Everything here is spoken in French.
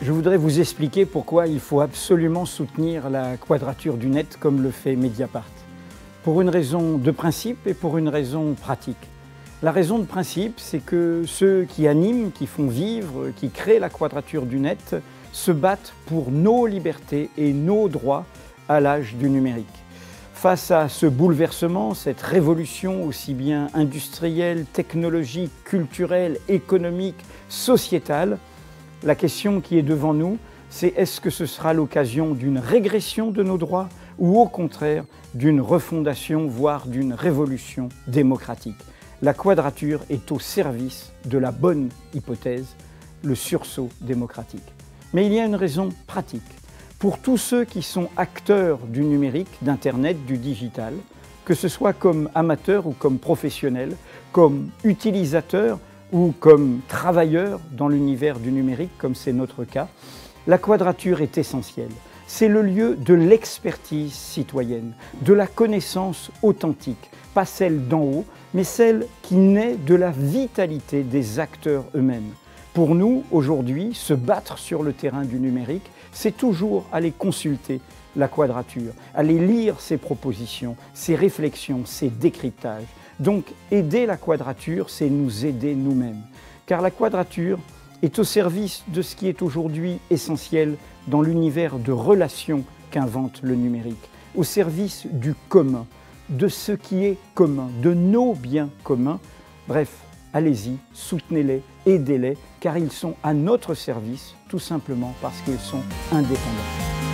Je voudrais vous expliquer pourquoi il faut absolument soutenir la Quadrature du Net comme le fait Mediapart. Pour une raison de principe et pour une raison pratique. La raison de principe, c'est que ceux qui animent, qui font vivre, qui créent la Quadrature du Net se battent pour nos libertés et nos droits à l'âge du numérique. Face à ce bouleversement, cette révolution aussi bien industrielle, technologique, culturelle, économique, sociétale, la question qui est devant nous, c'est est-ce que ce sera l'occasion d'une régression de nos droits ou au contraire d'une refondation, voire d'une révolution démocratique. La Quadrature est au service de la bonne hypothèse, le sursaut démocratique. Mais il y a une raison pratique. Pour tous ceux qui sont acteurs du numérique, d'Internet, du digital, que ce soit comme amateurs ou comme professionnels, comme utilisateurs ou comme travailleurs dans l'univers du numérique, comme c'est notre cas, la Quadrature est essentielle. C'est le lieu de l'expertise citoyenne, de la connaissance authentique, pas celle d'en haut, mais celle qui naît de la vitalité des acteurs eux-mêmes. Pour nous, aujourd'hui, se battre sur le terrain du numérique, c'est toujours aller consulter la Quadrature, aller lire ses propositions, ses réflexions, ses décryptages. Donc, aider la Quadrature, c'est nous aider nous-mêmes. Car la Quadrature est au service de ce qui est aujourd'hui essentiel dans l'univers de relations qu'invente le numérique, au service du commun, de ce qui est commun, de nos biens communs. Bref, allez-y, soutenez-les, aidez-les, car ils sont à notre service, tout simplement parce qu'ils sont indépendants.